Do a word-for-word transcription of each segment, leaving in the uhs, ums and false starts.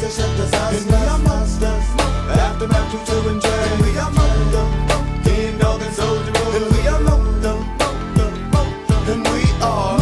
to synthesize. And we are monsters, aftermath to to enjoy. And we are Moto, King Dog and Soldier Boy. And we are Moto, Moto, Moto. And we are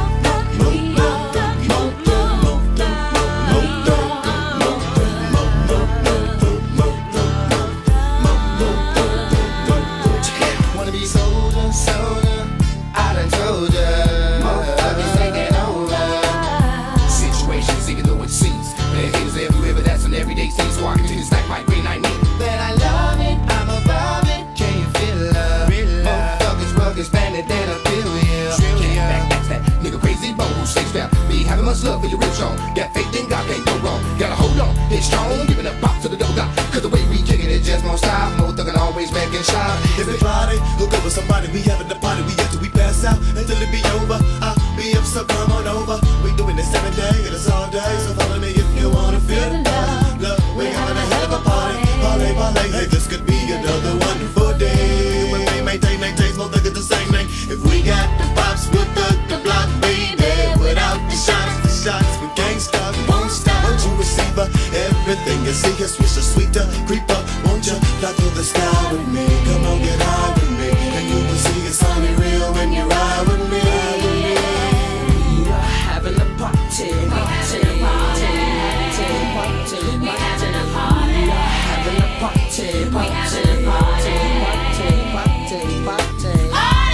much love for your rich on. Got faith in God, can't go wrong. Gotta hold on, it's strong, giving a pop to the double dot. Cause the way we kick it, it just won't stop. Mo thuggin' always back and shine. Everybody, hook up with somebody, we having the party. We till we pass out, until it be over. I'll be up, so come on over. We doing this every day, and it's all day. So follow me if you wanna feel the love. Look, we having a hell of a party. Party, party, hey, this could be another wonderful day. When we maintain, maintain, smoke, look at the same thing. If we got the pops, we'll thug the block, baby. Without the shots, the shots, we can't stop, won't stop. Once you receive her, everything you see is swisher, sweeter, creeper. Won't you fly through the sky with me? Come on, get high with me, and you will see it's only real when you ride with me. We are having a party, party, party, party, party. We having a party. We are having a party, party, party, party, party, party.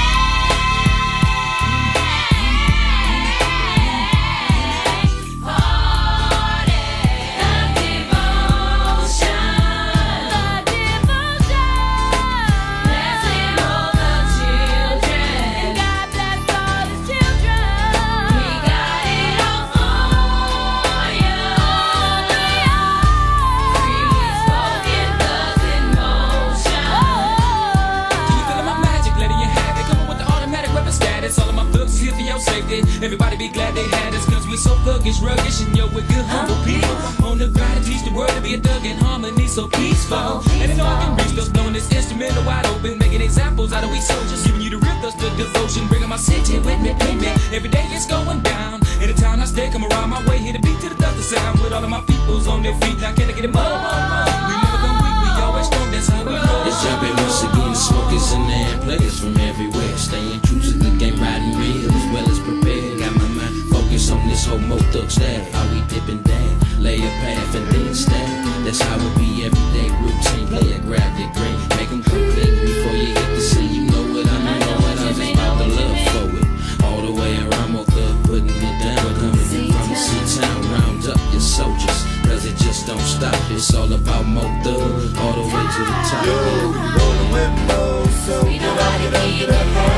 Everybody be glad they had us, cause we so thuggish, ruggish, and yo, we're good, humble people. On the grind to teach the world to be a thug in harmony, so peaceful. And it all can reach those blowing this instrumental wide open, making examples out of we soldiers, giving you the real thirst of devotion, bringing my city with me, pay me. Every day it's going down. In the town I stay, come around my way, here to beat to the thunder sound, with all of my peoples on their feet. Now can I get it more? We never go weak, we always strong, that's how we roll. It's jumping once again, the smokers in there, and players from everywhere, staying true to the game, riding real as well as prepared. Got my mind focused on this whole Mo Thug style, how we dipping down, lay a path and then stand. That's how it be everyday routine. Play it, grab your green, make them complete before you hit the scene. You know what I mean, know what I'm just about the love for it. All the way around Mo Thug, putting it down, coming in from the C-town, round up your soldiers, cause it just don't stop. It's all about Mo Thug, all the way to the top. Yo, rollin' with Mo, so get out, get out, get out.